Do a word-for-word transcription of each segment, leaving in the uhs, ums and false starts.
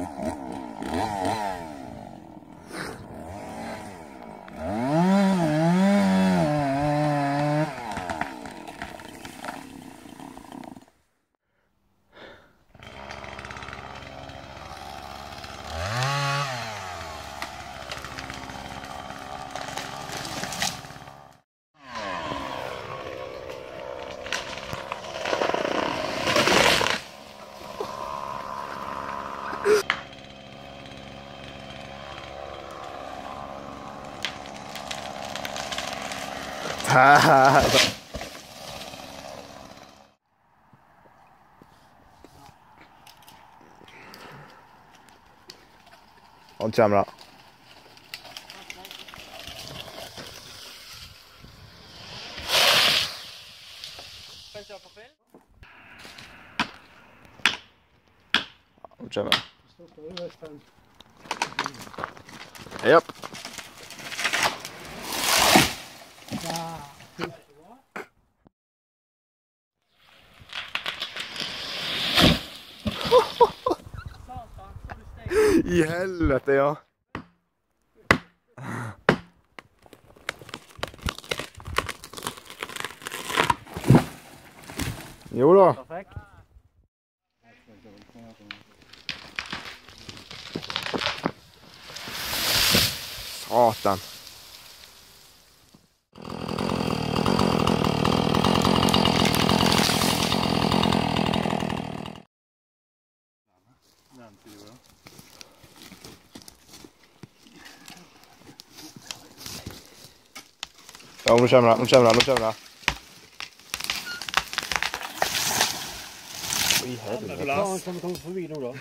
Han kommer da. Han kommer. Japp. I helvete, ja. Jo da. Perfekt. Satan. Ja, nå kommer det, nå kommer det, nå kommer det. Oi, helvete. Ja, han kan komme forbi nå da.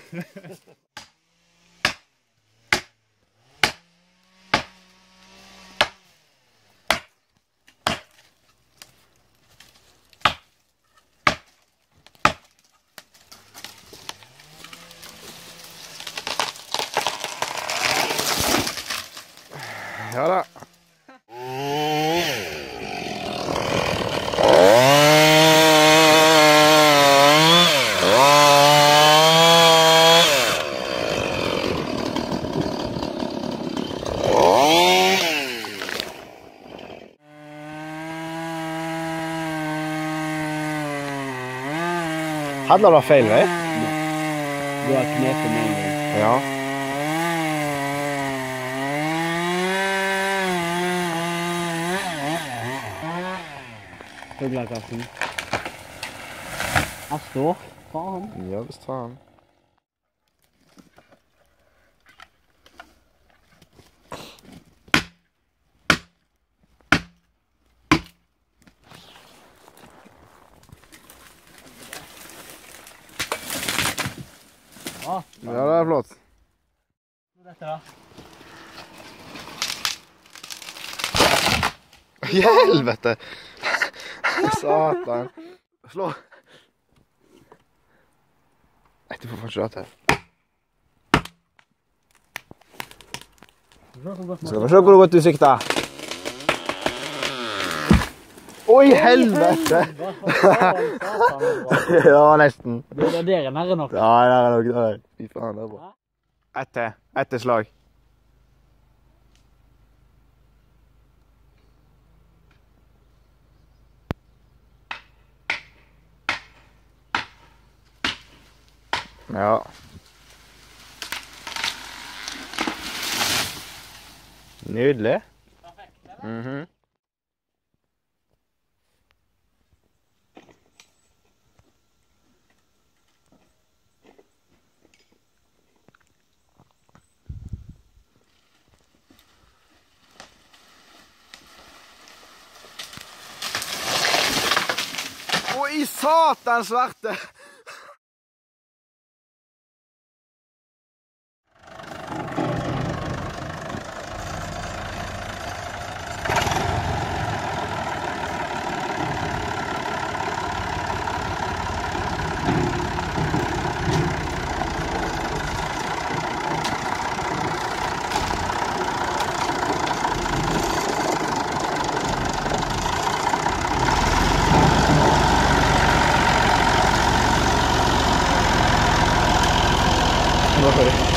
Ja da. Hadde det feil vei? Du har knepet med en gang. Ja. Fuglakassen. Han står. Faen. Ja, visst faen. Ja, Ja, det er flott. dette da. I helvete! Satan. Slå. Nei, du får faen ikke dette her. Skal vi se hvor godt du sikter. Oi, helvete! Ja, nesten. Det er der nærre nok. Ja, det er nok der. Fy faen, det er bra. Ett til. Ett til slag. Ja. Nydelig. Mhm. Oi, satan svarte! Sorry.